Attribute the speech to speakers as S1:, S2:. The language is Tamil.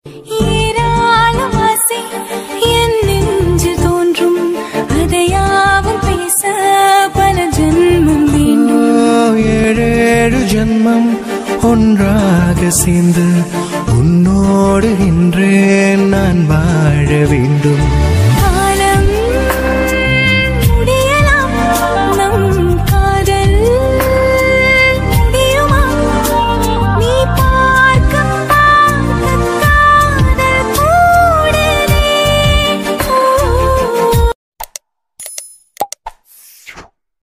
S1: Yeraalam Assai En Nenjol தோன்றும் அதையாவும் பேச பல ஜென்மம் வேண்டும்.
S2: ஏழேழு ஜென்மம் ஒன்றாக சேர்ந்து உன்னோடு இன்றே நான் வாழ வேண்டும்.